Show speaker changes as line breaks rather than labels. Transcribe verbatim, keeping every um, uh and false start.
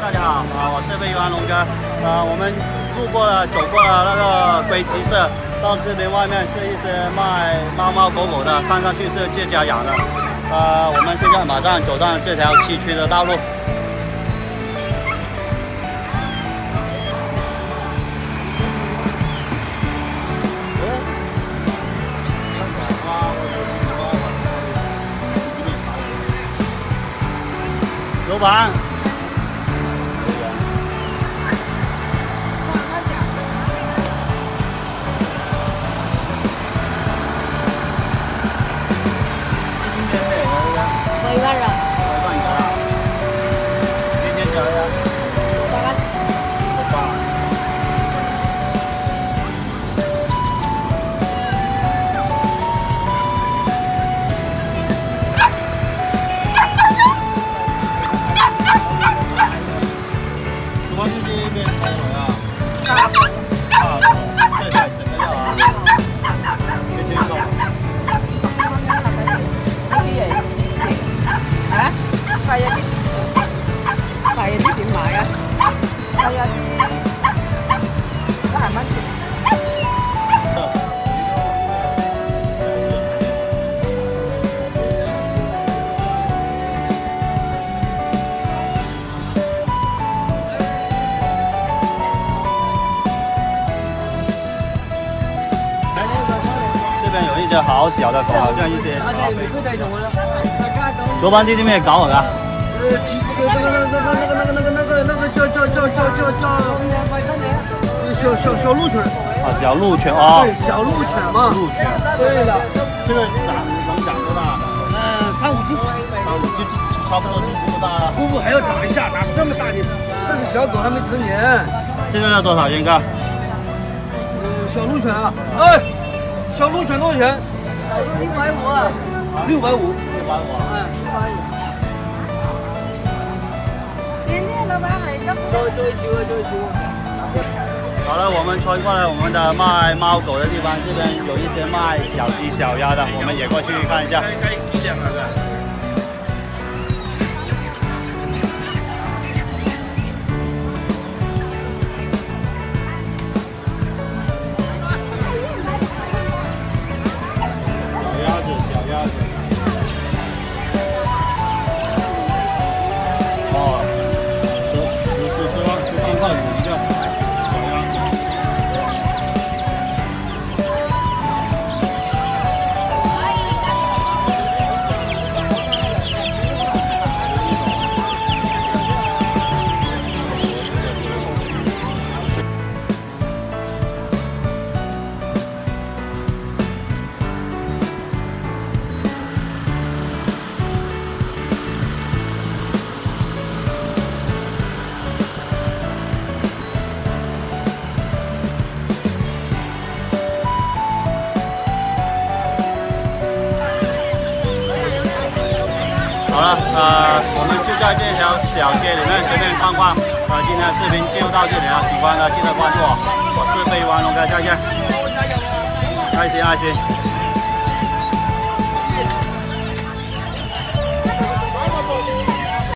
大家好啊，我是魏元龙哥。啊，我们路过了，走过了那个龟鸡舍，到这边外面是一些卖猫猫狗狗的，看上去是借家养的。啊，我们现在马上走上这条崎岖的道路。 老板，
我一万了，
今天讲呀，
八万，
八。我是这边朋友呀，啊，这台什么料啊？别接受。
呢啲嘢，啊，係啊，係啊，啲點買啊？係啊，一係蚊錢。 这边有一只好小的狗，好像一些。老板，这里面搞我啊？
呃，那个那个那个那个那个那个那个叫叫叫叫叫叫小小小鹿犬。
啊，小鹿犬啊。
对，小鹿犬嘛。
鹿犬。
对了，
这个长能长多大？
嗯，三五斤。
三五就差不多就这么大了。
不不，还要长一下，哪这么大的？这是小狗还没成年。
这个要多少钱一个？
嗯，小鹿犬啊，哎。 小鹿犬多少钱？
六百五啊！
六百五，
六百五。
嗯，六百五。今天老板係咁。再再少啊，再少啊！
好了，我们穿过来我们的卖猫狗的地方，这边有一些卖小鸡小鸭的，我们也过去看一下。好了，呃，我们就在这条小街里面随便逛逛。呃，今天的视频就到这里了，喜欢的记得关注我，我是魏王龙哥，再见。爱心爱心。